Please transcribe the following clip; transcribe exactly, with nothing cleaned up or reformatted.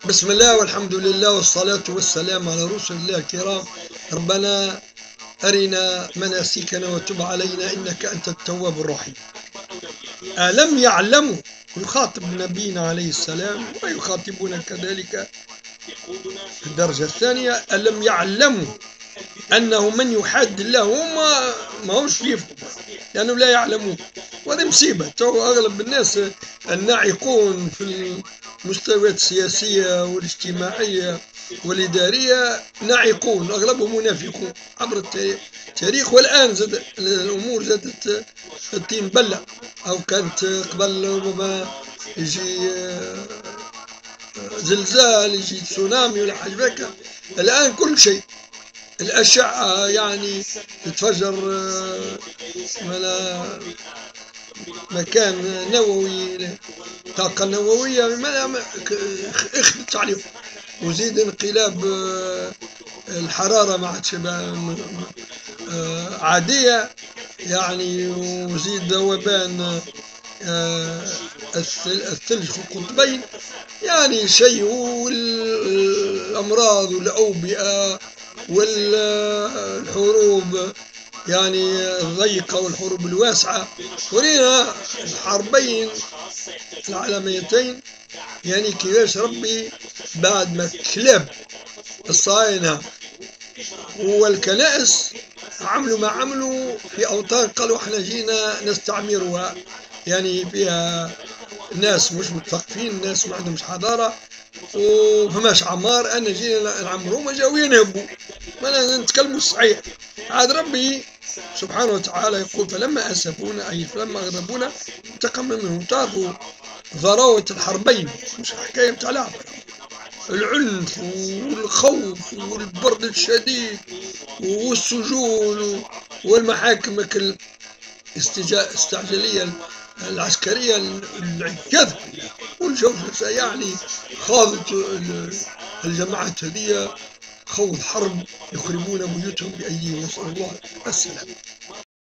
بسم الله والحمد لله والصلاة والسلام على رسل الله الكرام. ربنا أرنا مناسكنا وتب علينا إنك أنت التواب الرحيم. ألم يعلموا، يخاطب نبينا عليه السلام ويخاطبون كذلك في الدرجة الثانية. ألم يعلموا أنه من يحاد الله ما ما هوش يفهم، لأنه لا يعلمون، وهذه مصيبة. تو أغلب الناس الناعقون في المستويات السياسية والاجتماعية والإدارية ناعقون، أغلبهم منافقون عبر التاريخ. والآن زاد الأمور زادت الطين بلة، أو كانت قبل ربما يجي زلزال، يجي تسونامي ولا حاجة هكا. الآن كل شيء، الأشعة يعني تتفجر ولا مكان نووي، طاقة نووية ما اخذت عليهم، وزيد انقلاب الحرارة ما عادش عادية يعني، وزيد ذوبان الثلج في القطبين، يعني شيء. والأمراض والأوبئة والحروب يعني الضيقة والحروب الواسعة، ورينا الحربين العالميتين يعني كيفاش ربي بعد ما كلاب الصهاينة والكنائس عملوا ما عملوا في أوطان، قالوا احنا جينا نستعمرها، يعني فيها ناس مش مثقفين، ناس ما عندهمش حضارة وفماش عمار، أنا جينا نعمروهم وجاو ينهبوا. ما نتكلموا صحيح. عاد ربي سبحانه وتعالى يقول فلما أسفونا، أي فلما غضبونا انتقمنا منهم. تعرفوا ضراوة الحربين مش حكاية متاع لعب، العنف والخوف والبرد الشديد والسجون والمحاكم الاستعجالية العسكرية الكذب والجوجسة، يعني خاضت الجماعات هذه خوض حرب يخربون بيوتهم بأيديهم، نسأل الله السلامة.